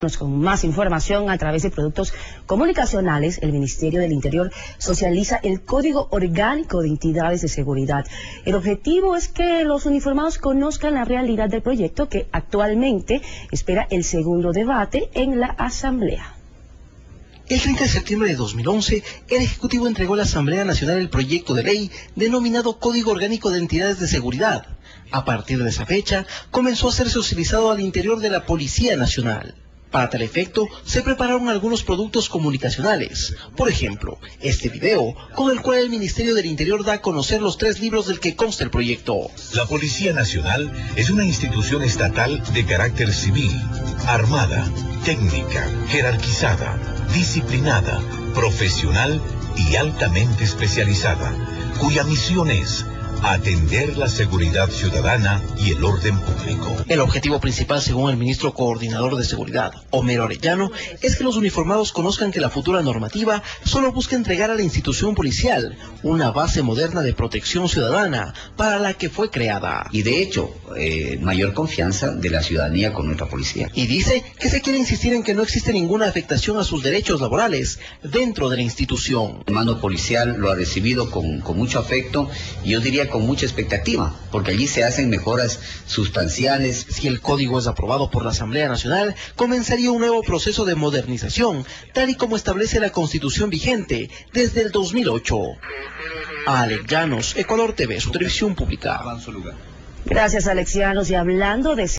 Con más información a través de productos comunicacionales, el Ministerio del Interior socializa el Código Orgánico de Entidades de Seguridad. El objetivo es que los uniformados conozcan la realidad del proyecto, que actualmente espera el segundo debate en la Asamblea. El 30 de septiembre de 2011, el Ejecutivo entregó a la Asamblea Nacional el proyecto de ley denominado Código Orgánico de Entidades de Seguridad. A partir de esa fecha, comenzó a ser socializado al interior de la Policía Nacional. Para tal efecto, se prepararon algunos productos comunicacionales. Por ejemplo, este video, con el cual el Ministerio del Interior da a conocer los 3 libros del que consta el proyecto. La Policía Nacional es una institución estatal de carácter civil, armada, técnica, jerarquizada, disciplinada, profesional y altamente especializada, cuya misión es atender la seguridad ciudadana y el orden público. El objetivo principal, según el ministro coordinador de Seguridad, Homero Arellano, es que los uniformados conozcan que la futura normativa solo busca entregar a la institución policial una base moderna de protección ciudadana para la que fue creada. Y de hecho, mayor confianza de la ciudadanía con nuestra policía. Y dice que se quiere insistir en que no existe ninguna afectación a sus derechos laborales dentro de la institución. El mando policial lo ha recibido con mucho afecto y yo diría con mucha expectativa, porque allí se hacen mejoras sustanciales. Si el código es aprobado por la Asamblea Nacional, comenzaría un nuevo proceso de modernización, tal y como establece la Constitución vigente desde el 2008. Alex Llanos, Ecuador TV, su televisión pública. Gracias, Alex Llanos. Y hablando de